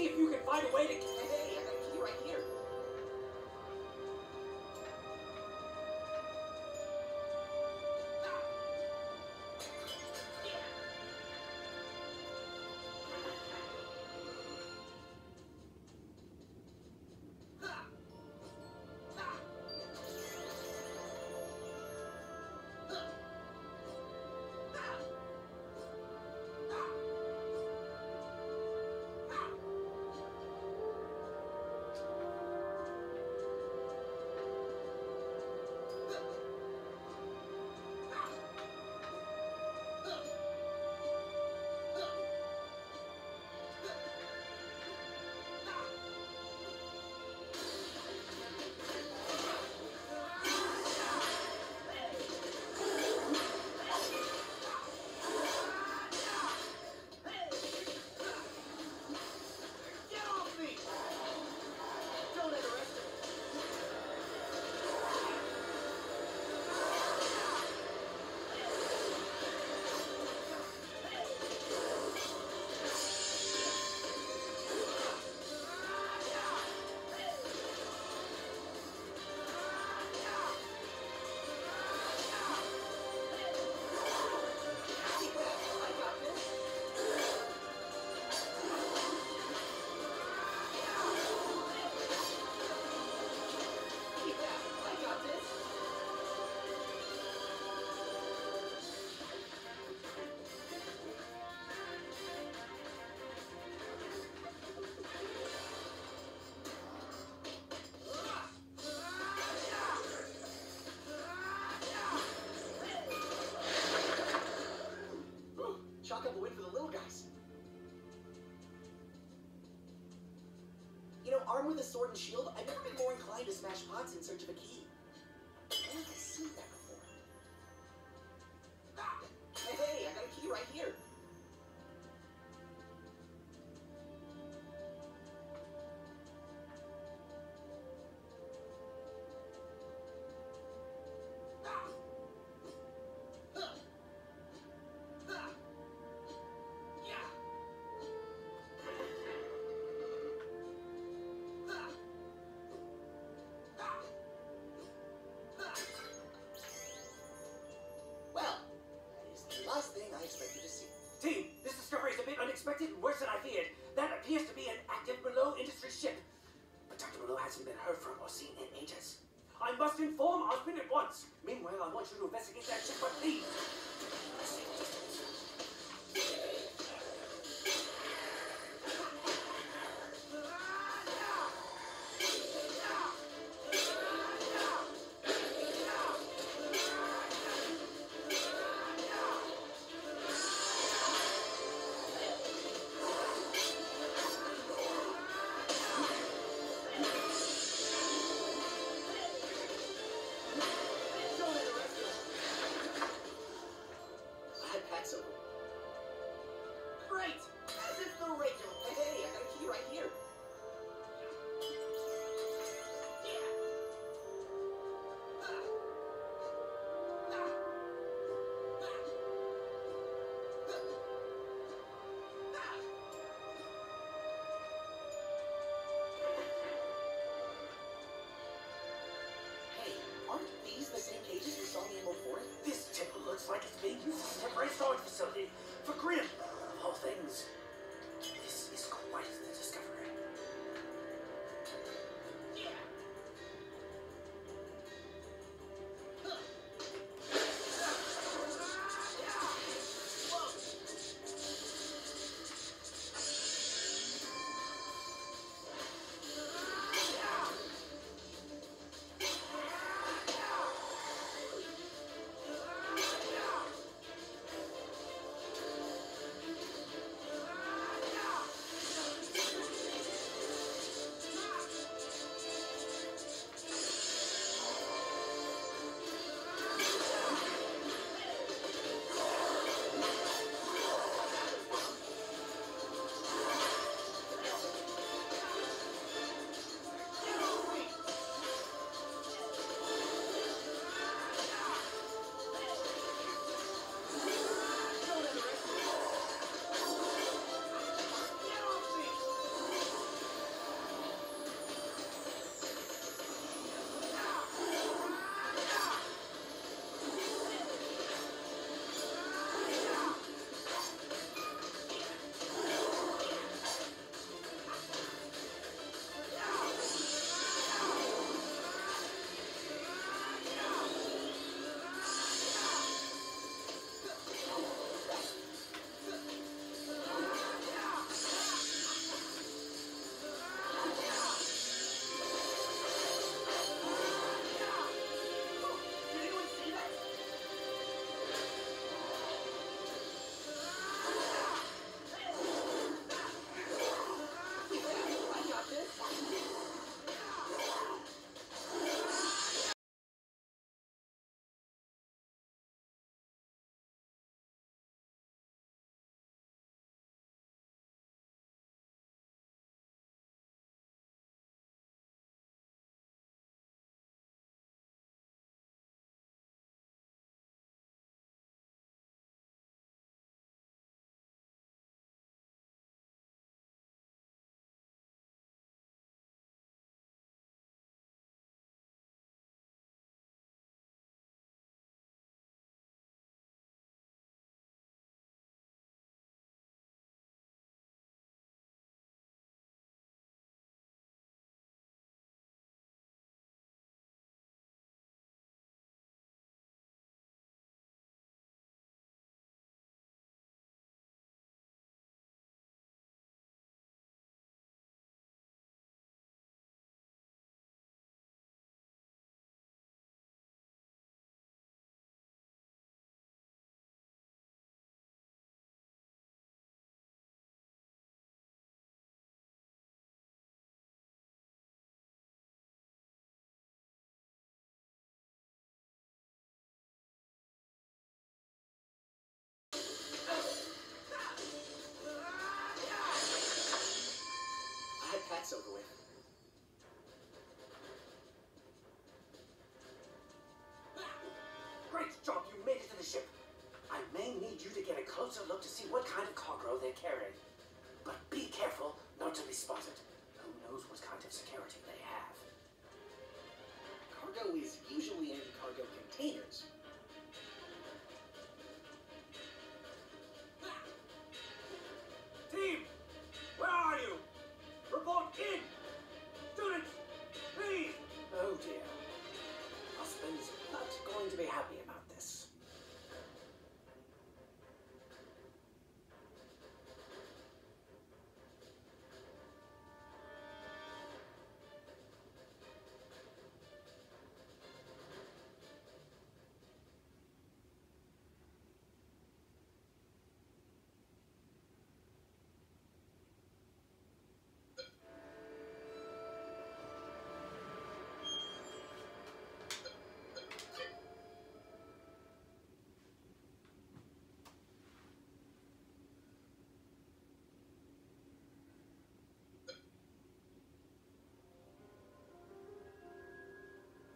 if you can find a way to... Hey, I got a key right here. Chalk up a win for the little guys. You know, armed with a sword and shield, I've never been more inclined to smash pots in search of a key. Where have I seen that before? Ah! Hey, I got a key right here. Last thing I expected to see. Team, this discovery is a bit unexpected and worse than I feared. That appears to be an active Below Industries ship. But Dr. Below hasn't been heard from or seen in ages. I must inform Osmond at once. Meanwhile, I want you to investigate that ship, but please. that's over with. Great job, you made it to the ship. I may need you to get a closer look to see what kind of cargo they're carrying. But be careful not to be spotted.